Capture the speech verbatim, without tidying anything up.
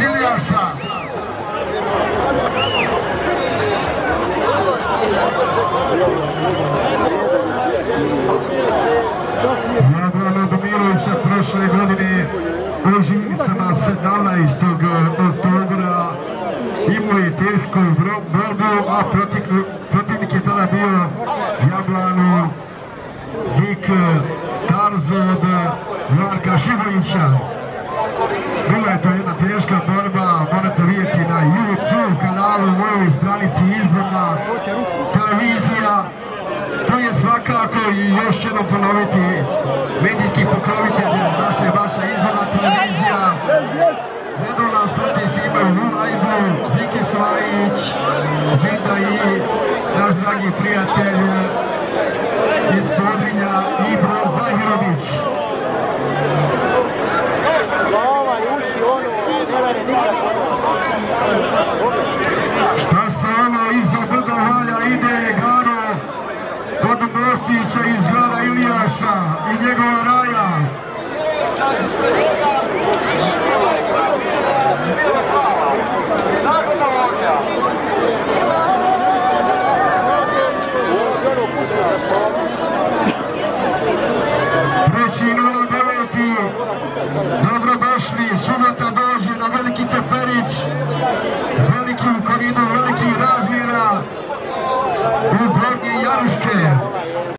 Ilijaša. Jablan od Mirovića prošle godine u Živinicama sedamnaestog oktobra imao je tešku borbu, a protivnik je tada bio Jablanu Nik Tarzo od Marka Šibovića. Bila je to jedna teška borba, morate vidjeti na YouTube kanalu, mojoj stranici Izvorna televizija. To je svakako i još ćemo ponoviti medijski pokrovitelj naše, vaša Izvorna televizija. Redovno nas prate snimaju u live-u Vike Švajić, Džinda i naš dragi prijatelj iz Podrinja Ibro Zahirović. Šta se ono iza brda valja, ide Garo od Mostića iz grada Ilijaša i njegova raja. Treći nula deveti, dobrodošli, subota dođe na Veliki Teferić, velikim koridom